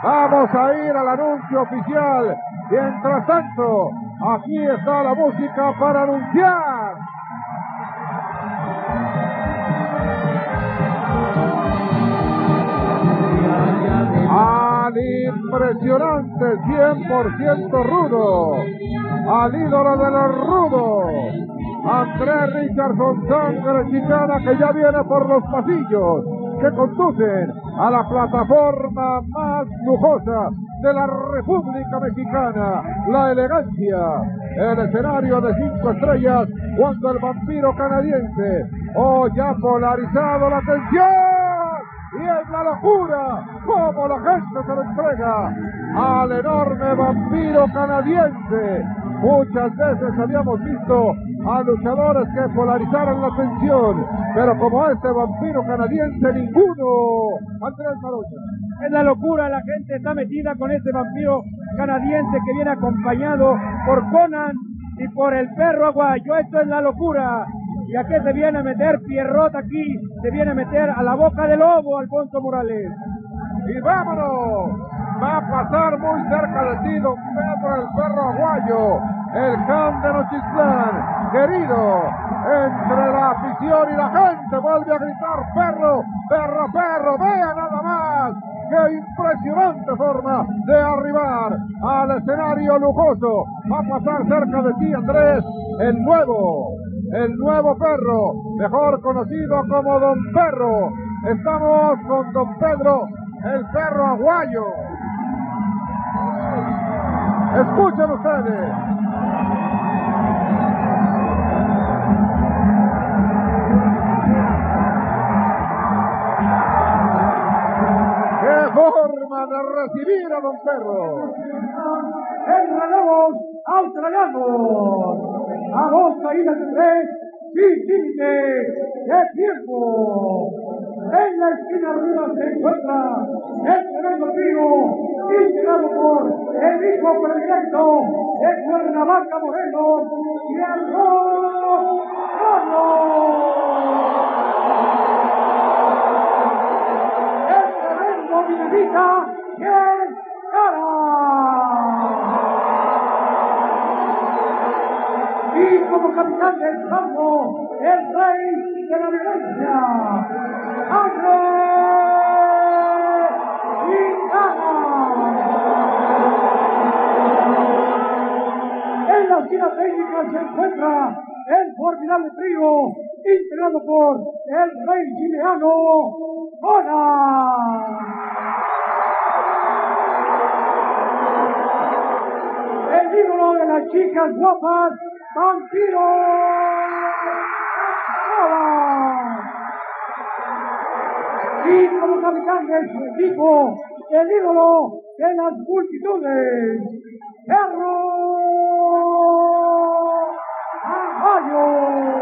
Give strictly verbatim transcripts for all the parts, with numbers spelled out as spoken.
Vamos a ir al anuncio oficial. Mientras tanto, aquí está la música para anunciar. Al impresionante cien por ciento rudo, al ídolo de los rudos, Andrés Richardson, Sangre Chicana, que ya viene por los pasillos que conducen a la plataforma más lujosa de la República Mexicana, la elegancia, el escenario de cinco estrellas, cuando el vampiro canadiense, oh, ya polarizado la atención. Y es la locura, como la gente se le entrega al enorme vampiro canadiense. Muchas veces habíamos visto a luchadores que polarizaron la atención, pero como este vampiro canadiense, ninguno. Andrés Marocha. Es la locura, la gente está metida con este vampiro canadiense que viene acompañado por Conan y por el perro aguayo. Esto es la locura. ¿Y a qué se viene a meter Pierrot aquí? Se viene a meter a la boca del lobo, Alfonso Morales. Y vámonos, va a pasar muy cerca de ti don Pedro el perro aguayo, el can de Nochistlán, querido, entre la afición y la gente, vuelve a gritar perro, perro, perro, vea nada más. ¡Qué impresionante forma de arribar al escenario lujoso! Va a pasar cerca de ti, Andrés, el nuevo, el nuevo perro, mejor conocido como Don Perro. Estamos con Don Pedro, el perro aguayo. Escuchen ustedes. Forma de recibir a Don Perro. ¡Enredamos australianos! ¡A dos caídas de tres! ¡Sin límite de tiempo! En la esquina arriba se encuentra el tremendo trío integrado por el hijo predilecto de Cuernavaca, Morelos, Pierrot Carlos. Dinamita Cien Caras. Y como capitán del campo, el rey de la violencia, Andrés Chicana. En la esquina técnica se encuentra el formidable trío integrado por el rey chileano, Conan. El ídolo de las chicas guapas, Vampiro Nova. Y como capitán de su equipo, el ídolo de las multitudes, Perro Aguayo.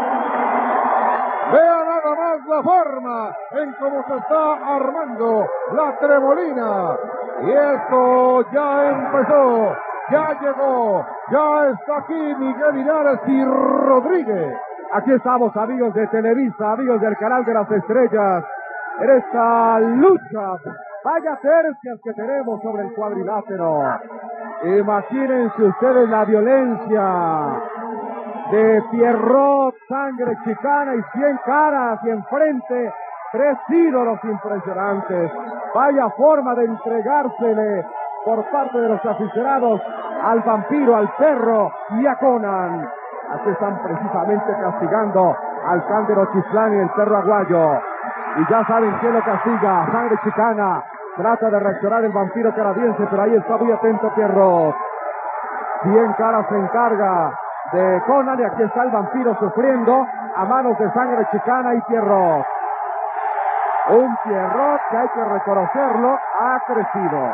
Vea nada más la forma en cómo se está armando la tremolina. Y esto ya empezó. Ya llegó, ya está aquí Miguel Linares y Rodríguez. Aquí estamos, amigos de Televisa, amigos del canal de las estrellas, en esta lucha. Vaya tercias que tenemos sobre el cuadrilátero. Imagínense ustedes la violencia de Pierrot, Sangre Chicana y Cien Caras, y enfrente tres ídolos impresionantes. Vaya forma de entregársele por parte de los aficionados al vampiro, al perro y a Conan. Aquí están precisamente castigando al can de Nochistlán y el perro aguayo. Y ya saben quién lo castiga, Sangre Chicana. Trata de reaccionar el vampiro canadiense, pero ahí está muy atento Pierrot. Cien Caras se encarga de Conan y aquí está el vampiro sufriendo a manos de Sangre Chicana y Pierrot. Un Pierrot que hay que reconocerlo, ha crecido.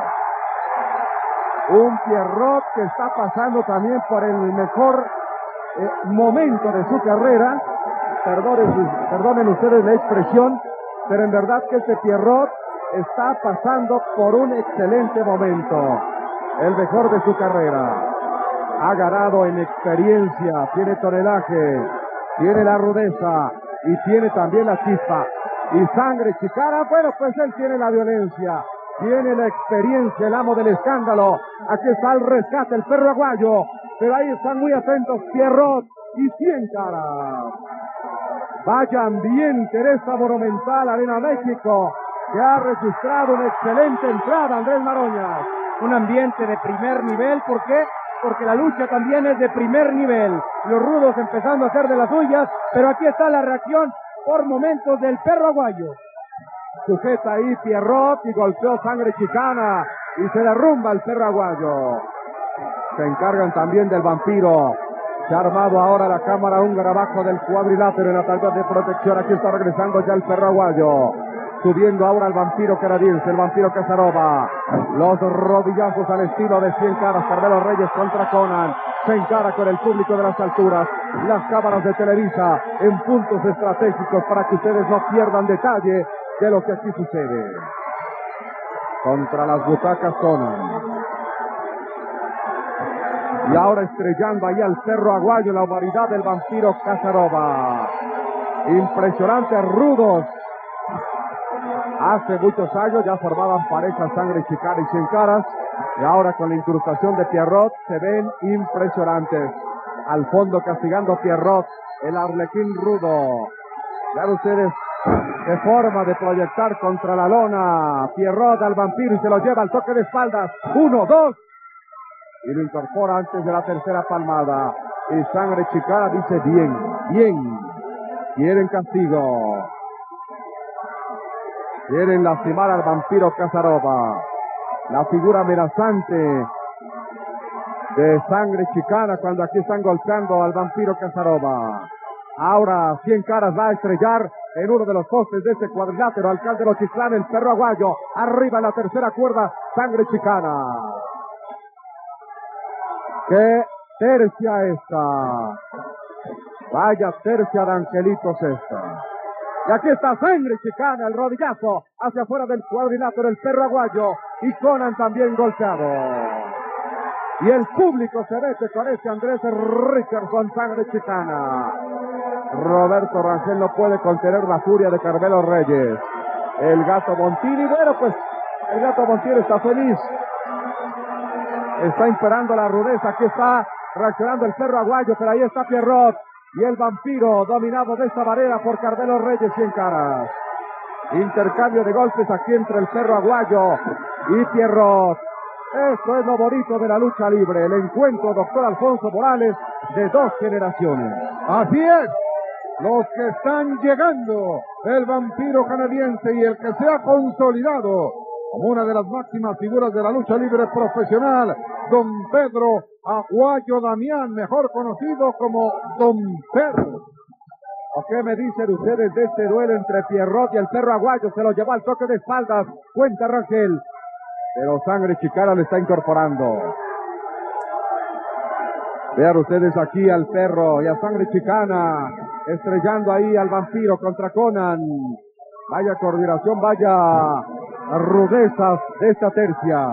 Un Pierrot que está pasando también por el mejor eh, momento de su carrera. Perdonen, perdonen ustedes la expresión, pero en verdad que este Pierrot está pasando por un excelente momento. El mejor de su carrera. Ha ganado en experiencia, tiene tonelaje, tiene la rudeza y tiene también la chispa. Y Sangre Chicana, bueno, pues él tiene la violencia. Tiene la experiencia el amo del escándalo. Aquí está el rescate, el perro aguayo. Pero ahí están muy atentos Pierrot y Cien Caras. Vaya ambiente de esta monumental Arena México, que ha registrado una excelente entrada, Andrés Maroñas. Un ambiente de primer nivel, ¿por qué? Porque la lucha también es de primer nivel. Los rudos empezando a hacer de las suyas, pero aquí está la reacción por momentos del perro aguayo. Sujeta ahí Pierrot y golpeó Sangre Chicana y se derrumba el perro aguayo. Se encargan también del vampiro. Se ha armado ahora la cámara húngara abajo del cuadrilátero en la tabla de protección. Aquí está regresando ya el perro aguayo. Subiendo ahora el vampiro canadiense, el vampiro Casanova. Los rodillazos al estilo de Cien Caras. Carmelo Reyes contra Conan. Se encara con el público de las alturas. Las cámaras de Televisa en puntos estratégicos para que ustedes no pierdan detalle de lo que aquí sucede. Contra las butacas Conan. Y ahora estrellando ahí al perro aguayo, la humanidad del vampiro Casanova. Impresionantes rudos. Hace muchos años ya formaban parejas Sangre Chicana y Cien Caras. Y ahora con la incrustación de Pierrot se ven impresionantes. Al fondo castigando a Pierrot, el arlequín rudo. Vean ustedes qué forma de proyectar contra la lona. Pierrot al vampiro y se lo lleva al toque de espaldas. Uno, dos. Y lo incorpora antes de la tercera palmada. Y Sangre Chicana dice bien, bien. Quieren castigo. Quieren lastimar al vampiro Casanova. La figura amenazante de Sangre Chicana cuando aquí están golpeando al vampiro Casanova. Ahora Cien Caras va a estrellar en uno de los postes de este cuadrilátero. Alcalde de Ochitlán, el perro aguayo. Arriba en la tercera cuerda, Sangre Chicana. ¡Qué tercia esta! Vaya tercia de angelitos esta. Y aquí está Sangre Chicana, el rodillazo hacia afuera del cuadrilátero, el perro aguayo. Y Conan también golpeado. Y el público se mete con este Andrés Richardson, Sangre Chicana. Roberto Rangel no puede contener la furia de Carmelo Reyes. El Gato Montini, bueno pues, el Gato Montini está feliz. Está imperando la rudeza, aquí está reaccionando el perro aguayo, pero ahí está Pierrot. Y el vampiro dominado de esta manera por Carmelo Reyes, Cien Caras. Intercambio de golpes aquí entre el perro aguayo y Pierrot. Esto es lo bonito de la lucha libre, el encuentro, doctor Alfonso Morales, de dos generaciones. Así es, los que están llegando, el vampiro canadiense y el que se ha consolidado como una de las máximas figuras de la lucha libre profesional, don Pedro Aguayo Damián, mejor conocido como Don Pedro. ¿O qué me dicen ustedes de este duelo entre Pierrot y el perro aguayo? Se lo llevó al toque de espaldas, cuenta Rangel. Pero Sangre Chicana le está incorporando. Vean ustedes aquí al perro y a Sangre Chicana, estrellando ahí al vampiro contra Conan. Vaya coordinación, vaya rudezas de esta tercia.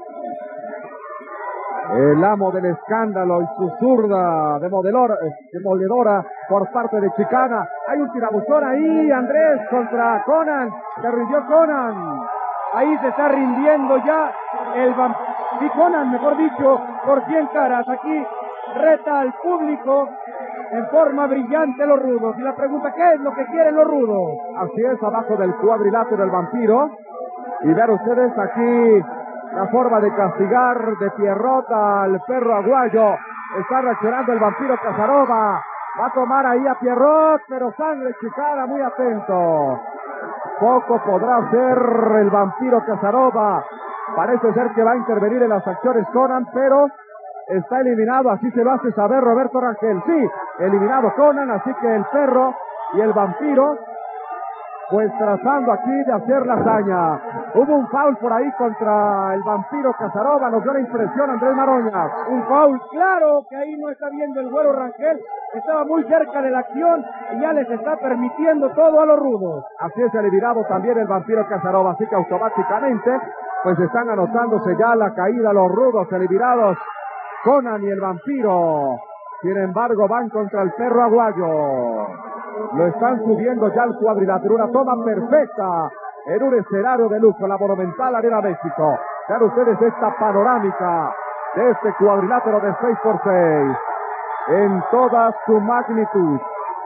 El amo del escándalo y su zurda de demoledora por parte de Chicana. Hay un tirabuzón ahí, Andrés, contra Conan. Se rindió Conan. Ahí se está rindiendo ya el vampiro. Y Conan, mejor dicho, por Cien Caras. Aquí reta al público en forma brillante los rudos. Y la pregunta, ¿qué es lo que quieren los rudos? Así es, abajo del cuadrilátero del vampiro. Y ver ustedes aquí la forma de castigar de Pierrot al perro aguayo. Está reaccionando el vampiro Casanova. Va a tomar ahí a Pierrot, pero Sangre Chicana muy atento. Poco podrá hacer el vampiro Casanova. Parece ser que va a intervenir en las acciones Conan, pero está eliminado, así se lo hace saber Roberto Rangel. Sí, eliminado Conan, así que el perro y el vampiro, pues tratando aquí de hacer la hazaña. Hubo un foul por ahí contra el vampiro Casanova, nos dio la impresión Andrés Maroñas. Un foul, claro que ahí no está viendo el güero Rangel, estaba muy cerca de la acción y ya les está permitiendo todo a los rudos. Así es, eliminado también el vampiro Casanova, así que automáticamente pues están anotándose ya la caída los rudos eliminados, Conan y el vampiro. Sin embargo van contra el perro aguayo. Lo están subiendo ya al cuadrilátero, una toma perfecta en un escenario de lujo, la Monumental Arena México. Vean ustedes esta panorámica de este cuadrilátero de seis por seis en toda su magnitud.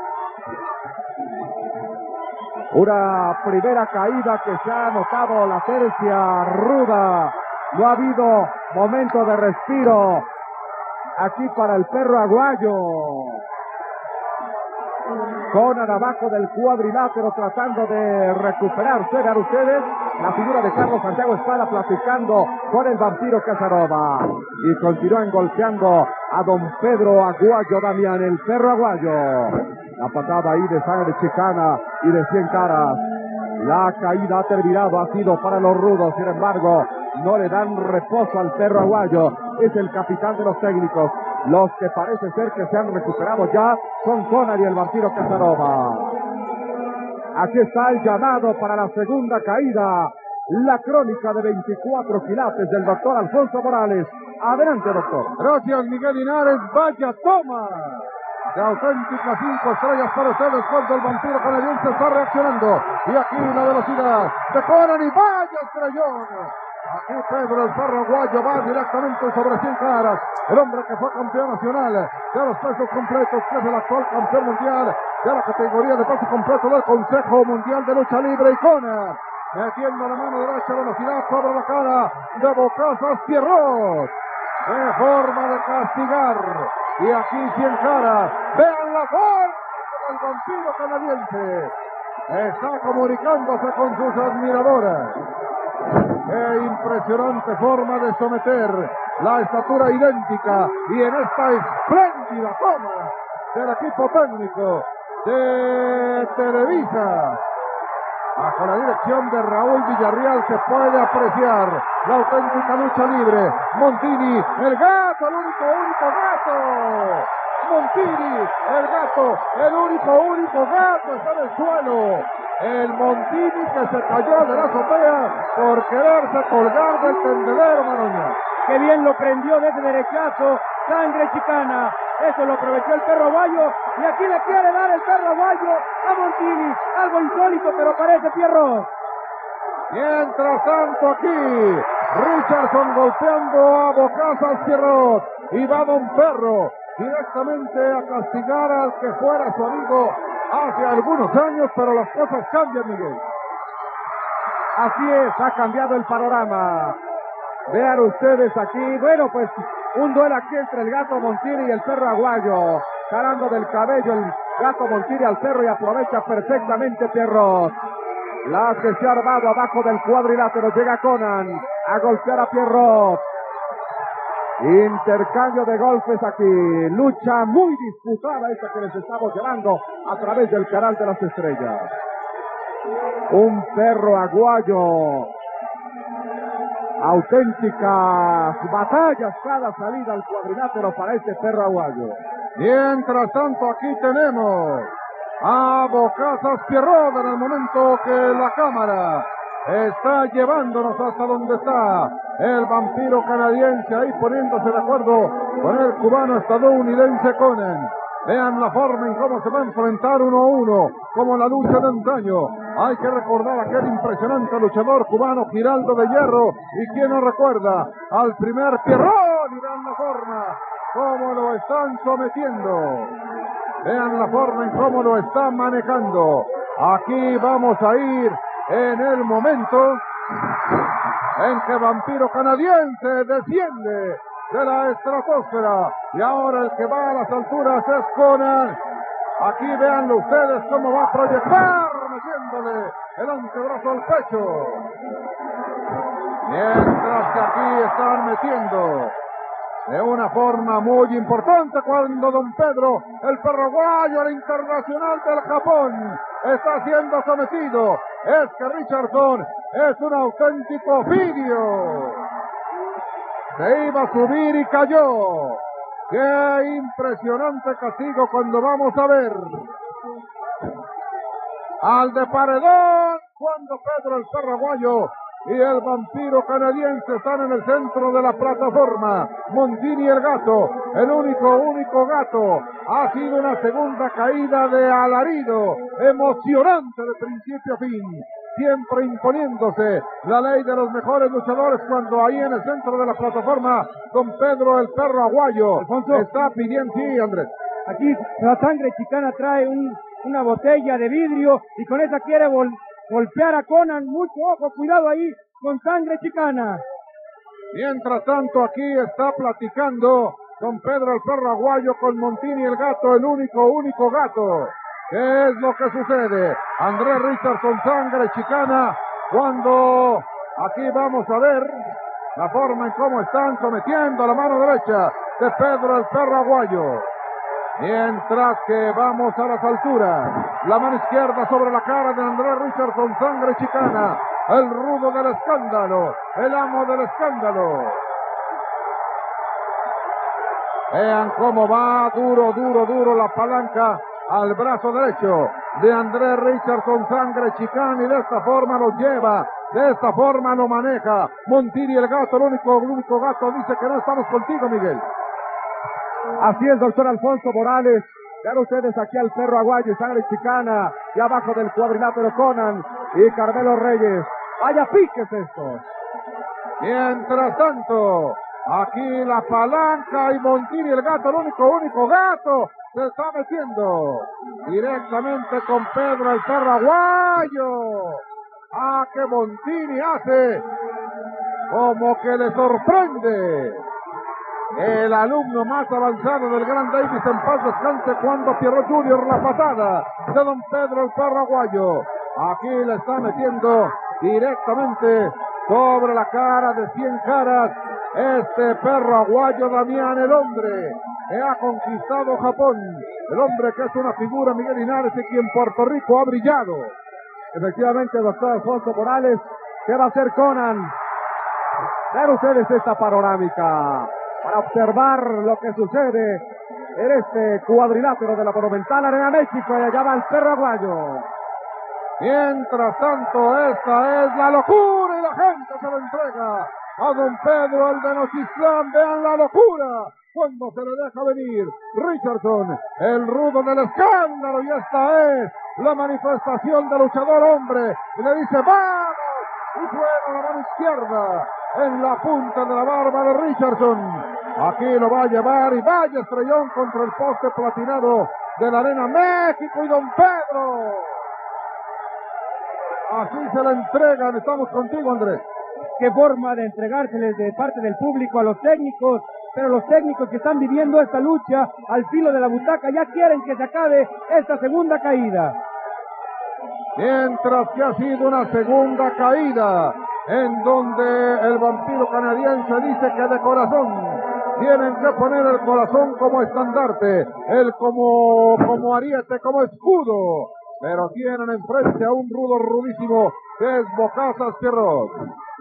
Una primera caída que se ha notado la tercia ruda. No ha habido momento de respiro aquí para el perro aguayo. Conan abajo del cuadrilátero tratando de recuperarse. Vean ustedes la figura de Carlos Santiago Espada platicando con el vampiro Casanova. Y continúan golpeando a don Pedro Aguayo Damián, el perro aguayo. La patada ahí de sangre chicana y de cien caras. La caída ha terminado, ha sido para los rudos. Sin embargo, no le dan reposo al perro aguayo. Es el capitán de los técnicos. Los que parece ser que se han recuperado ya son Conan y el vampiro Casanova. Aquí está el llamado para la segunda caída. La crónica de veinticuatro quilates del doctor Alfonso Morales. Adelante, doctor. Gracias, Miguel Linares. Vaya toma de auténticas cinco estrellas para ustedes cuando el vampiro canadiense está reaccionando. Y aquí la velocidad de Conan y vaya estrellón. Aquí Pedro el perro aguayo va directamente sobre cien caras. El hombre que fue campeón nacional de los pesos completos, que es el actual campeón mundial de la categoría de peso completo del Consejo Mundial de Lucha Libre. Y Conan metiendo la mano derecha, velocidad sobre la cara de Bocazas Pierrot. ¡Qué forma de castigar! Y aquí cien caras. ¡Vean la forma del vampiro canadiense! Está comunicándose con sus admiradoras. ¡Qué impresionante forma de someter! La estatura idéntica y en esta espléndida toma del equipo técnico de Televisa. Bajo la dirección de Raúl Villarreal se puede apreciar la auténtica lucha libre. Montini, el gato, el único, único gato. Montini, el gato, el único, único gato está en el suelo. El Montini que se cayó de la azotea por quererse colgar del tendedero, Maroña. Qué bien lo prendió de ese derechazo, sangre chicana. Eso lo aprovechó el perro aguayo. Y aquí le quiere dar el perro aguayo a Montini. Algo insólito, pero parece Pierrot. Mientras tanto aquí, Richardson golpeando a Bocazas Pierrot. Y va don Perro directamente a castigar al que fuera su amigo hace algunos años, pero las cosas cambian, Miguel. Así es, ha cambiado el panorama. Vean ustedes aquí, bueno, pues un duelo aquí entre el gato Montini y el perro aguayo. Jalando del cabello el gato Montini al perro y aprovecha perfectamente Pierrot. La que se ha armado abajo del cuadrilátero. Llega Conan a golpear a Pierrot. Intercambio de golpes aquí. Lucha muy disputada esta que les estamos llevando a través del canal de las estrellas. Un perro aguayo. Auténticas batallas cada salida al cuadrilátero para este perro aguayo. Mientras tanto aquí tenemos a Bocazas Pierrot en el momento que la cámara está llevándonos hasta donde está el vampiro canadiense, ahí poniéndose de acuerdo con el cubano estadounidense Conan. Vean la forma en cómo se va a enfrentar uno a uno, como la lucha de antaño. Hay que recordar a aquel impresionante luchador cubano Giraldo de Hierro, y quien no recuerda al primer Pierrot. Y vean la forma, cómo lo están sometiendo. Vean la forma en cómo lo están manejando. Aquí vamos a ir en el momento en que Vampiro Canadiense desciende de la estratosfera, y ahora el que va a las alturas es Conan. Aquí veanlo ustedes cómo va a proyectar, metiéndole el antebrazo al pecho, mientras que aquí están metiendo de una forma muy importante cuando don Pedro, el perro aguayo, el internacional del Japón, está siendo sometido. Es que Richardson es un auténtico ofidio. Se iba a subir y cayó. ¡Qué impresionante castigo cuando vamos a ver al de paredón! Cuando Pedro el perro aguayo y el vampiro canadiense están en el centro de la plataforma. Montini el gato, el único, único gato. Ha sido una segunda caída de alarido, emocionante de principio a fin. siempre imponiéndose la ley de los mejores luchadores, cuando ahí en el centro de la plataforma don Pedro el Perro Aguayo Alfonso, está pidiendo, sí, Andrés. aquí la Sangre Chicana trae un, una botella de vidrio y con esa quiere vol, golpear a Conan. Mucho ojo, cuidado ahí con Sangre Chicana. Mientras tanto, aquí está platicando don Pedro el Perro Aguayo con Montini el Gato, el único, único gato. ¿Qué es lo que sucede? Andrés Richardson, Sangre Chicana, cuando aquí vamos a ver la forma en cómo están sometiendo la mano derecha de Pedro el Perro Aguayo. Mientras que vamos a las alturas, la mano izquierda sobre la cara de Andrés Richardson, Sangre Chicana, el rudo del escándalo, el amo del escándalo. Vean cómo va, duro, duro, duro la palanca al brazo derecho de Andrés Richardson, Sangre Chicana, y de esta forma lo lleva, de esta forma lo maneja Montini el Gato, el único, el único gato. Dice que no estamos contigo, Miguel. Así es, doctor Alfonso Morales. Vean ustedes aquí al Perro Aguayo y Sangre Chicana, y abajo del cuadrilátero Conan y Carmelo Reyes. ¡Vaya piques esto! Mientras tanto, aquí la palanca y Montini el Gato, el único, único gato, se está metiendo directamente con Pedro el Perro Aguayo. ¡Ah, que Montini hace! Como que le sorprende. El alumno más avanzado del gran Davis, en paz descanse, cuando Pierrot junior la patada de don Pedro el Perro Aguayo. Aquí le está metiendo directamente sobre la cara de cien caras este Perro Aguayo, Damián, el hombre que ha conquistado Japón, el hombre que es una figura, Miguel Linares, y quien Puerto Rico ha brillado. Efectivamente, doctor Alfonso Morales, ¿qué va a hacer Conan? Vean ustedes esta panorámica para observar lo que sucede en este cuadrilátero de la Monumental Arena México, y allá va el Perro Aguayo. Mientras tanto, esta es la locura y la gente se lo entrega a don Pedro el de Nochistlán. Vean la locura cuando se le deja venir Richardson, el rudo del escándalo, y esta es la manifestación del luchador hombre, y le dice ¡vamos! Y suena la mano izquierda en la punta de la barba de Richardson. Aquí lo va a llevar y vaya estrellón contra el poste platinado de la Arena México, y don Pedro así se le entregan. Estamos contigo, Andrés. Qué forma de entregárseles de parte del público a los técnicos, pero los técnicos que están viviendo esta lucha al filo de la butaca ya quieren que se acabe esta segunda caída. Mientras que ha sido una segunda caída en donde el vampiro canadiense dice que de corazón tienen que poner el corazón como estandarte, el como, como ariete, como escudo, pero tienen enfrente a un rudo rudísimo que es Bocazas Pierrot.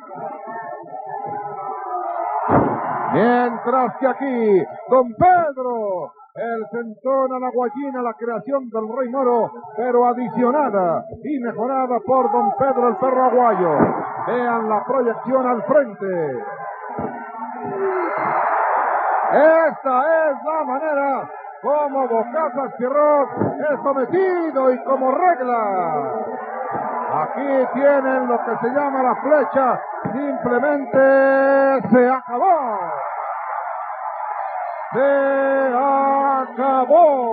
Mientras que aquí, don Pedro, el centón a la guayina, la creación del Rey Moro, pero adicionada y mejorada por don Pedro el Perro Aguayo. Vean la proyección al frente. Esta es la manera como Bocazas Pierrot es sometido y como regla. Aquí tienen lo que se llama la flecha. Simplemente se acabó. Se acabó.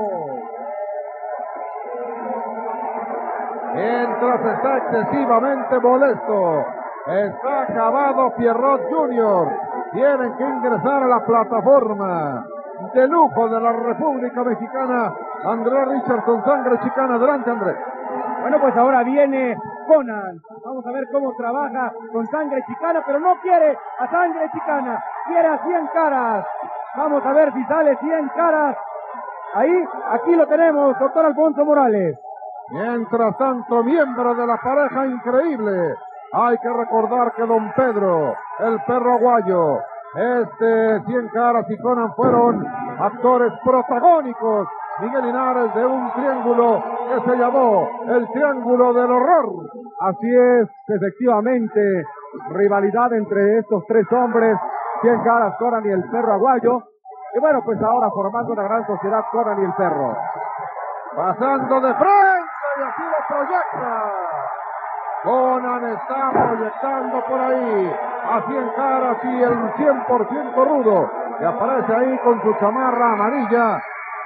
Mientras está excesivamente molesto, está acabado Pierrot junior Tienen que ingresar a la plataforma de lujo de la República Mexicana. Andrés Richardson, Sangre Chicana. Adelante, Andrés. Bueno, pues ahora viene Conan. Vamos a ver cómo trabaja con Sangre Chicana, pero no quiere a Sangre Chicana, quiere a cien caras. Vamos a ver si sale cien caras. Ahí, aquí lo tenemos, doctor Alfonso Morales. Mientras tanto, miembro de la pareja increíble, hay que recordar que don Pedro, el Perro Aguayo, este cien caras y Conan fueron actores protagónicos, Miguel Linares, de un triángulo que se llamó el Triángulo del Horror. Así es, efectivamente, rivalidad entre estos tres hombres, cien caras, Conan y el Perro Aguayo. Y bueno, pues ahora formando una gran sociedad, Conan y el Perro. Pasando de frente, y así lo proyecta Conan está proyectando por ahí a cien caras y el cien por ciento rudo que aparece ahí con su chamarra amarilla.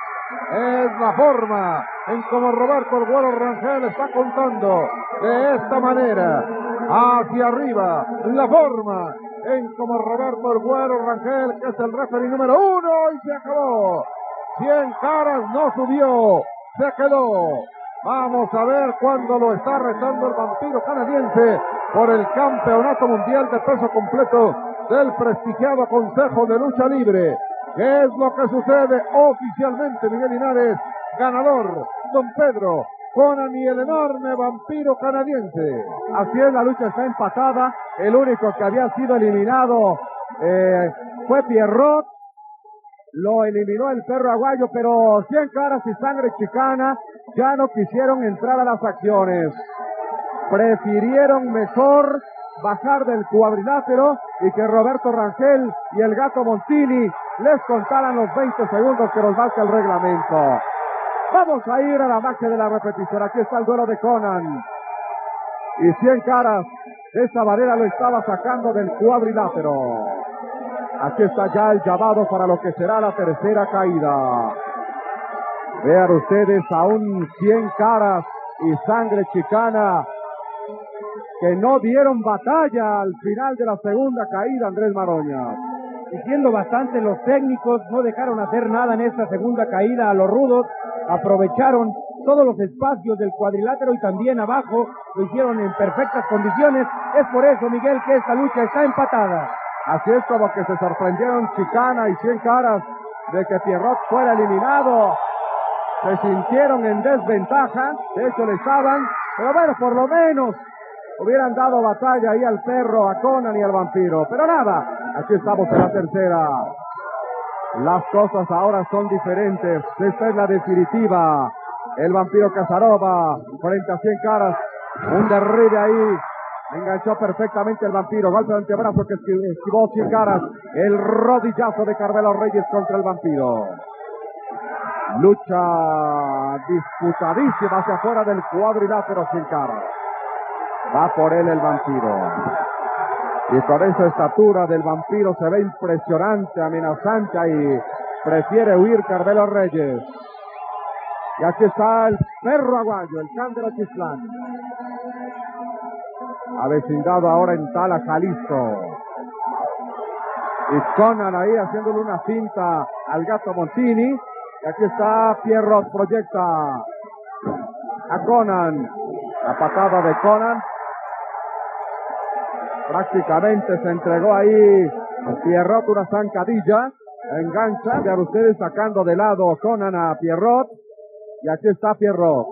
Es la forma en como Roberto el Güero Rangel está contando de esta manera hacia arriba, la forma en como Roberto el Güero Rangel, que es el referee número uno, y se acabó. cien caras no subió, se quedó. Vamos a ver cuándo lo está retando el vampiro canadiense por el campeonato mundial de peso completo del prestigiado Consejo de Lucha Libre. ¿Qué es lo que sucede oficialmente, Miguel Linares? Ganador, don Pedro Conan y el enorme vampiro canadiense. Así es, la lucha está empatada. El único que había sido eliminado eh, fue Pierrot. Lo eliminó el perro aguayo, pero cien caras y sangre chicana ya no quisieron entrar a las acciones. Prefirieron mejor bajar del cuadrilátero y que Roberto Rangel y el Gato Montini les contaran los veinte segundos que nos marca el reglamento. Vamos a ir a la marcha de la repetición. Aquí está el duelo de Conan. Y cien caras de esa manera lo estaba sacando del cuadrilátero. Aquí está ya el llamado para lo que será la tercera caída. Vean ustedes a un cien caras y sangre chicana que no dieron batalla al final de la segunda caída, Andrés Maroña. Diciendo bastante, los técnicos no dejaron hacer nada en esta segunda caída a los rudos, aprovecharon todos los espacios del cuadrilátero y también abajo lo hicieron en perfectas condiciones. Es por eso, Miguel, que esta lucha está empatada. Así es como que se sorprendieron Chicana y cien caras de que Pierrot fuera eliminado. Se sintieron en desventaja, de hecho le estaban, pero bueno, por lo menos hubieran dado batalla ahí al perro, a Conan y al vampiro. Pero nada, aquí estamos en la tercera. Las cosas ahora son diferentes. Esta es la definitiva. El vampiro Casanova frente a cien caras. Un derribe ahí. Enganchó perfectamente el vampiro. Golpe de antebrazo que esquivó cien caras. El rodillazo de Carmelo Reyes contra el vampiro. Lucha disputadísima hacia afuera del cuadrilátero cien caras. Va por él el vampiro. Y con esa estatura del vampiro se ve impresionante, amenazante y prefiere huir Carmelo Reyes. Y aquí está el perro aguayo, el can de Chislán. Avecindado ahora en Tala, Jalisco. Y Conan ahí haciéndole una finta al Gato Montini. Y aquí está Pierrot, proyecta a Conan. La patada de Conan. Prácticamente se entregó ahí Pierrot una zancadilla. Engancha, vean ustedes sacando de lado Conan a Pierrot. Y aquí está Pierrot.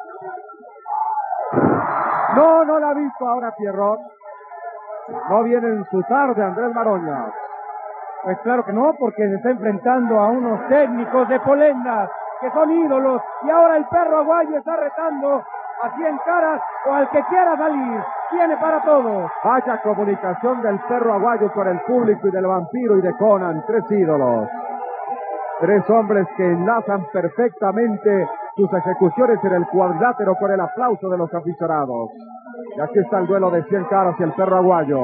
No, no la ha visto ahora Pierrot. No viene en su tarde Andrés Maroña. Pues claro que no, porque se está enfrentando a unos técnicos de Polendas que son ídolos. Y ahora el perro aguayo está retando a cien caras o al que quiera salir. Tiene para todos. Vaya comunicación del perro aguayo con el público y del vampiro y de Conan. Tres ídolos. Tres hombres que enlazan perfectamente sus ejecuciones en el cuadrilátero con el aplauso de los aficionados. Y aquí está el duelo de cien caras y el perro aguayo.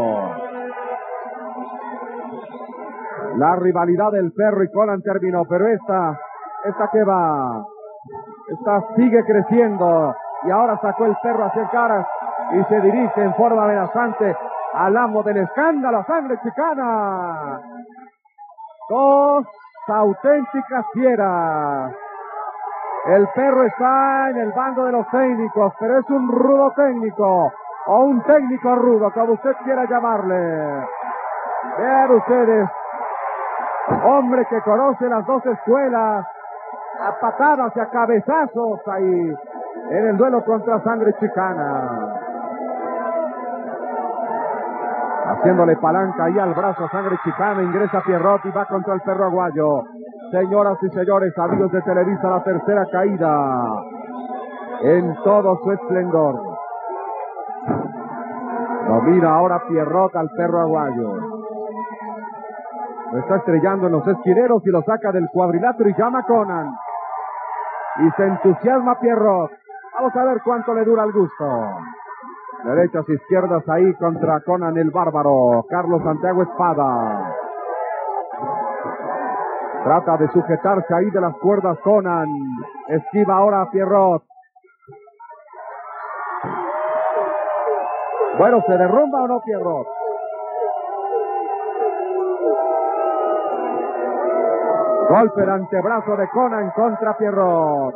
La rivalidad del perro y Conan terminó, pero esta, esta que va, esta sigue creciendo. Y ahora sacó el perro a cien caras y se dirige en forma amenazante al amo del escándalo, sangre chicana. Dos auténticas fieras. El perro está en el bando de los técnicos, pero es un rudo técnico, o un técnico rudo, como usted quiera llamarle. Vean ustedes, hombre que conoce las dos escuelas, a patadas y a cabezazos ahí, en el duelo contra sangre chicana. Haciéndole palanca ahí al brazo a sangre chicana, ingresa Pierrot y va contra el perro aguayo. Señoras y señores, amigos de Televisa, la tercera caída en todo su esplendor. Domina ahora Pierrot al perro aguayo. Lo está estrellando en los esquineros y lo saca del cuadrilátero y llama a Conan. Y se entusiasma Pierrot. Vamos a ver cuánto le dura el gusto. Derechas, izquierdas ahí contra Conan el Bárbaro. Carlos Santiago Espada. Trata de sujetarse ahí de las cuerdas Conan. Esquiva ahora a Pierrot. Bueno, ¿se derrumba o no Pierrot? Golpe de antebrazo de Conan contra Pierrot.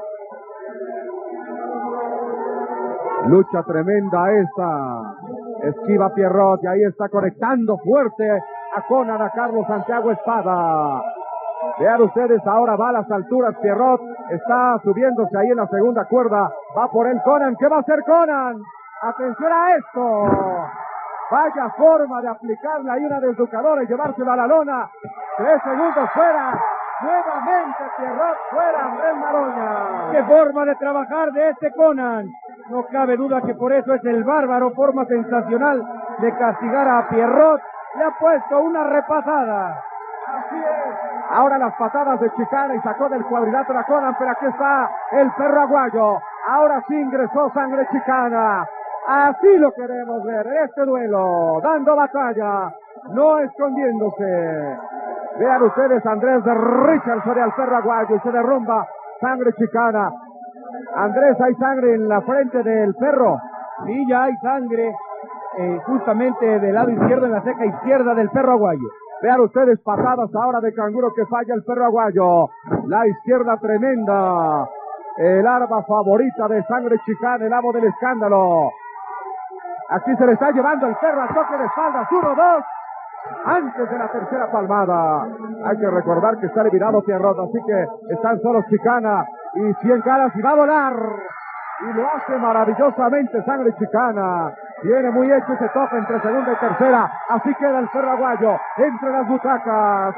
Lucha tremenda esta. Esquiva Pierrot y ahí está conectando fuerte a Conan, a Carlos Santiago Espada. Vean ustedes, ahora va a las alturas Pierrot. Está subiéndose ahí en la segunda cuerda. Va por el Conan. ¿Qué va a hacer Conan? Atención a esto. Vaya forma de aplicarle ahí una desducadora y llevársela a la lona. Tres segundos fuera. Nuevamente Pierrot fuera, Andrés Maroña. ¡Qué forma de trabajar de este Conan! No cabe duda que por eso es el Bárbaro, forma sensacional de castigar a Pierrot. Le ha puesto una repasada. Así es. Ahora las patadas de Chicana y sacó del cuadrilátero a Conan, pero aquí está el perro aguayo. Ahora sí ingresó sangre Chicana. Así lo queremos ver en este duelo, dando batalla, no escondiéndose. Vean ustedes, Andrés de Richardson al perro aguayo y se derrumba sangre Chicana. Andrés, hay sangre en la frente del perro. Sí, ya hay sangre eh, justamente del lado izquierdo, en la ceja izquierda del perro aguayo. Vean ustedes, patadas ahora de canguro que falla el perro aguayo. La izquierda tremenda. El arma favorita de sangre Chicana, el amo del escándalo. Aquí se le está llevando el perro al toque de espaldas. Uno, dos. Antes de la tercera palmada. Hay que recordar que está eliminado Pierrot, así que están solos Chicana y cien caras y va a volar. Y lo hace maravillosamente sangre Chicana. Viene muy hecho ese toque entre segunda y tercera. Así queda el perro aguayo entre las butacas.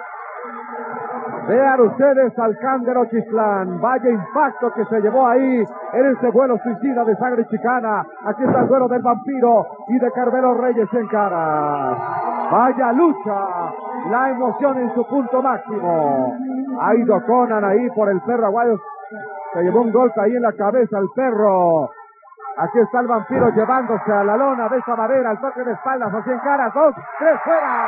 Vean ustedes al Cándero Chislán. Vaya impacto que se llevó ahí en ese vuelo suicida de sangre Chicana. Aquí está el duelo del vampiro y de Carmelo Reyes en caras. Vaya lucha. La emoción en su punto máximo. Ha ido Conan ahí por el perro aguayo. Se llevó un golpe ahí en la cabeza al perro. Aquí está el vampiro llevándose a la lona de esa manera. El toque de espaldas así en caras. Dos, tres, fuera.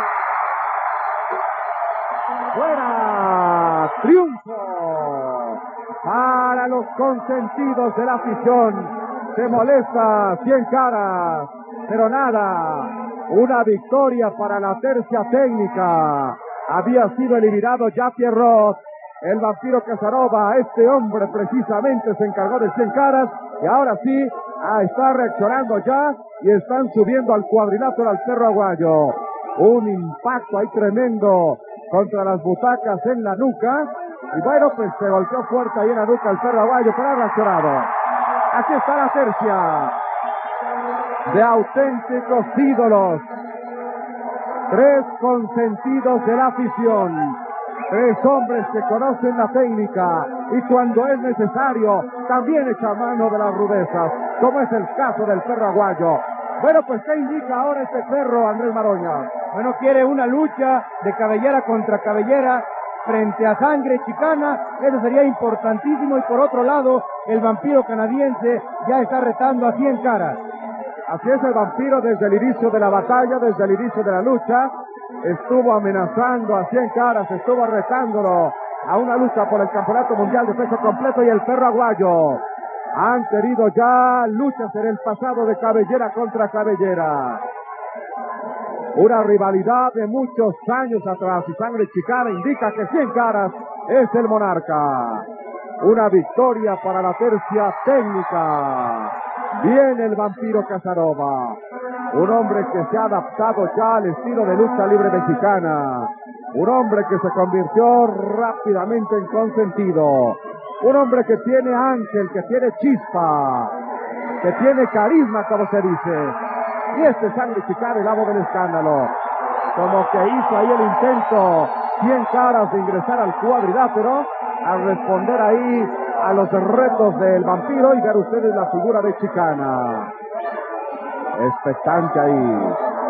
¡Fuera! ¡Triunfo! Para los consentidos de la afición. Se molesta cien caras, pero nada. Una victoria para la tercia técnica. Había sido eliminado ya Pierrot. El vampiro Casanova, este hombre precisamente se encargó de cien caras. Y ahora sí, ah, está reaccionando ya. Y están subiendo al cuadrilátero al perro aguayo. Un impacto ahí tremendo contra las butacas en la nuca. Y bueno, pues se golpeó fuerte ahí en la nuca el perro aguayo, pero ha reaccionado. Aquí está la tercia de auténticos ídolos. Tres consentidos de la afición. Tres hombres que conocen la técnica y cuando es necesario también echan mano de las rudezas, como es el caso del perro aguayo. Bueno, pues ¿qué indica ahora este perro, Andrés Maroña? Bueno, quiere una lucha de cabellera contra cabellera frente a sangre Chicana. Eso sería importantísimo. Y por otro lado, el vampiro canadiense ya está retando a cien caras. Así es, el vampiro desde el inicio de la batalla, desde el inicio de la lucha, estuvo amenazando a cien caras, estuvo retándolo a una lucha por el campeonato mundial de peso completo. Y el perro aguayo han tenido ya luchas en el pasado de cabellera contra cabellera. Una rivalidad de muchos años atrás y sangre Chicana indica que cien caras es el monarca. Una victoria para la tercia técnica. Viene el vampiro Casanova, un hombre que se ha adaptado ya al estilo de lucha libre mexicana. Un hombre que se convirtió rápidamente en consentido. Un hombre que tiene ángel, que tiene chispa, que tiene carisma, como se dice. Y este sangre Chicana, el amo del escándalo, como que hizo ahí el intento, cien caras de ingresar al cuadrilátero, a responder ahí a los retos del vampiro. Y ver ustedes la figura de Chicana, expectante ahí.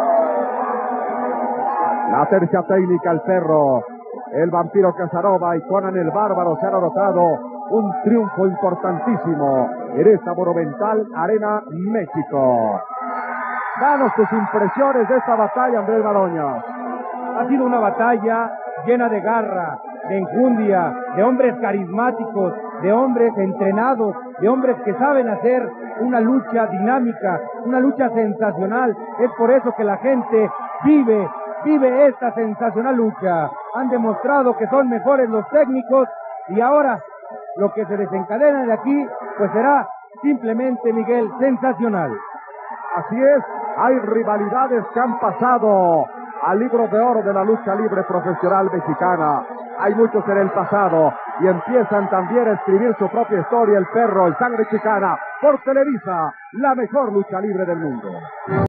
La tercia técnica, el perro, el vampiro Casanova y Conan el Bárbaro se han anotado un triunfo importantísimo en esta monumental Arena México. Danos tus impresiones de esta batalla, Andrés Maroña. Ha sido una batalla llena de garra, de enjundia, de hombres carismáticos, de hombres entrenados, de hombres que saben hacer una lucha dinámica, una lucha sensacional. Es por eso que la gente vive, vive esta sensacional lucha. Han demostrado que son mejores los técnicos y ahora lo que se desencadena de aquí pues será simplemente, Miguel, sensacional. Así es, hay rivalidades que han pasado al libro de oro de la lucha libre profesional mexicana. Hay muchos en el pasado y empiezan también a escribir su propia historia. El Perro, el Sangre Chicana, por Televisa, la mejor lucha libre del mundo.